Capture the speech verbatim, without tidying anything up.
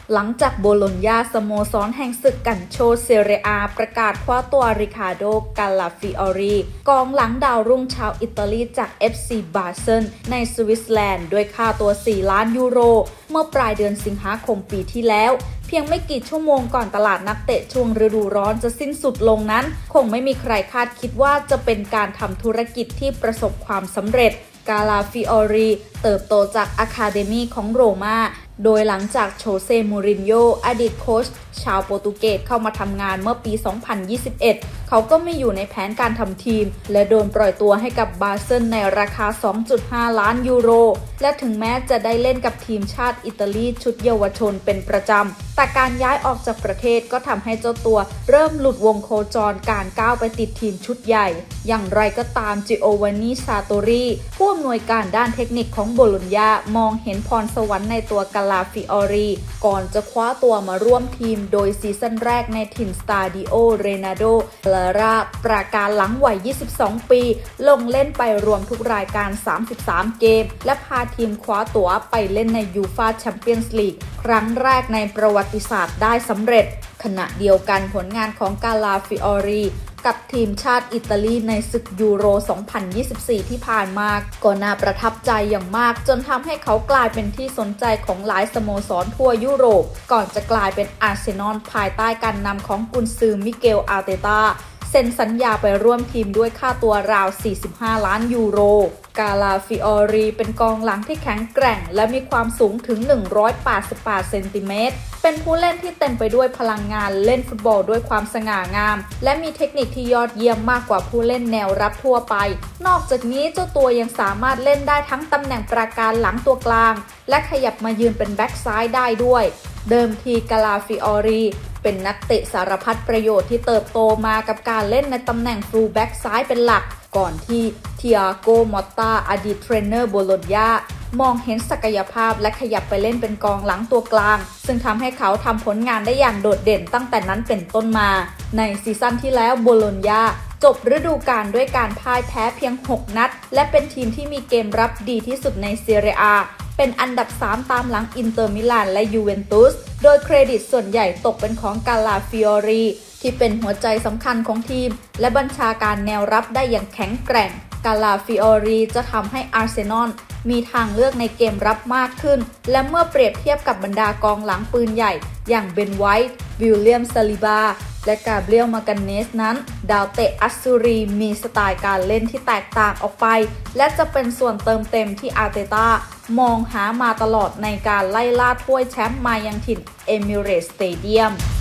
หลังจากโบโลญญาสโมสรแห่งศึกกันโชเซเรียอาประกาศคว้าตัวริคาร์โด กาลาฟิออรีกองหลังดาวรุ่งชาวอิตาลีจาก เอฟ ซี บาเซิลในสวิตเซอร์แลนด์ด้วยค่าตัวสี่ล้านยูโรเมื่อปลายเดือนสิงหาคมปีที่แล้วเพียงไม่กี่ชั่วโมงก่อนตลาดนักเตะช่วงฤดูร้อนจะสิ้นสุดลงนั้นคงไม่มีใครคาดคิดว่าจะเป็นการทำธุรกิจที่ประสบความสำเร็จกาลาฟิออรีเติบโตจากอะคาเดมีของโรม่าโดยหลังจากโชเซ มูรินโญ่อดีตโค้ชชาวโปรตุเกสเข้ามาทำงานเมื่อปี สองพันยี่สิบเอ็ด เขาก็ไม่อยู่ในแผนการทำทีมและโดนปล่อยตัวให้กับบาเซิลในราคา สองจุดห้า ล้านยูโรและถึงแม้จะได้เล่นกับทีมชาติอิตาลีชุดเยาวชนเป็นประจำแต่การย้ายออกจากประเทศก็ทำให้เจ้าตัวเริ่มหลุดวงโคจรการก้าวไปติดทีมชุดใหญ่อย่างไรก็ตามจิโอวานนีซาโตรีผู้อำนวยการด้านเทคนิคของโบโลญญามองเห็นพรสวรรค์ในตัวกาลาฟิออรีก่อนจะคว้าตัวมาร่วมทีมโดยซีซั่นแรกในถิ่นสตาดิโอเรนาโดลาราประกาศหลังวัยยี่สิบสองปีลงเล่นไปรวมทุกรายการสามสิบสามเกมและพาทีมคว้าตั๋วไปเล่นในยูฟ่าแชมเปี้ยนส์ลีกครั้งแรกในประวัติศาสตร์ได้สำเร็จขณะเดียวกันผลงานของกาลาฟิออรีกับทีมชาติอิตาลีในศึกยูโร สองพันยี่สิบสี่ ที่ผ่านมาก็น่าประทับใจอย่างมากจนทำให้เขากลายเป็นที่สนใจของหลายสโมสรทั่วยุโรปก่อนจะกลายเป็นอาร์เซนอลภายใต้การนำของกุนซือมิเกล อาร์เตต้าเซ็นสัญญาไปร่วมทีมด้วยค่าตัวราว สี่สิบห้า ล้านยูโรกาลาฟิออรีเป็นกองหลังที่แข็งแกร่งและมีความสูงถึงหนึ่งร้อยแปดสิบแปดเซนติเมตรเป็นผู้เล่นที่เต็มไปด้วยพลังงานเล่นฟุตบอลด้วยความสง่างามและมีเทคนิคที่ยอดเยี่ยมมากกว่าผู้เล่นแนวรับทั่วไปนอกจากนี้เจ้าตัวยังสามารถเล่นได้ทั้งตำแหน่งปราการหลังตัวกลางและขยับมายืนเป็นแบ็กซ้ายได้ด้วยเดิมทีกาลาฟิออรีเป็นนักเตะสารพัดประโยชน์ที่เติบโตมากับการเล่นในตำแหน่งฟูลแบ็กซ้ายเป็นหลักก่อนที่เทียโก มอตตาอดีตเทรนเนอร์โบโลญญามองเห็นศักยภาพและขยับไปเล่นเป็นกองหลังตัวกลางซึ่งทำให้เขาทำผลงานได้อย่างโดดเด่นตั้งแต่นั้นเป็นต้นมาในซีซั่นที่แล้วโบโลญญาจบฤดูกาลด้วยการพ่ายแพ้เพียงหกนัดและเป็นทีมที่มีเกมรับดีที่สุดในซีเรียอาเป็นอันดับสามตามหลังอินเตอร์มิลานและยูเวนตุสโดยเครดิตส่วนใหญ่ตกเป็นของกาลาฟิออรีที่เป็นหัวใจสำคัญของทีมและบัญชาการแนวรับได้อย่างแข็งแกร่งกาลาฟิออรีจะทำให้อาร์เซนอลมีทางเลือกในเกมรับมากขึ้นและเมื่อเปรียบเทียบกับบรรดากองหลังปืนใหญ่อย่างเบนไวท์วิลเลียมซาลิบาและกาเบรียลมากันเนสนั้นดาวเตะอัสซูรีมีสไตล์การเล่นที่แตกต่างออกไปและจะเป็นส่วนเติมเต็มที่อาร์เตต้ามองหามาตลอดในการไล่ล่าถ้วยแชมป์มายังถิ่นเอมิเรตส์สเตเดียม